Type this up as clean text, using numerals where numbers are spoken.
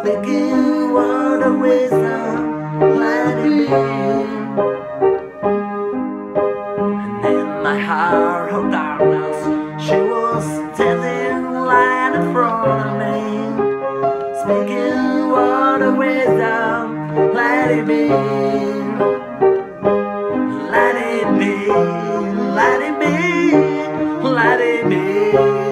Speaking word of wisdom, let it be. And in my heart of darkness, she was standing right in front of me. Speaking word of wisdom, let it be. Let it be, let it be, let it be.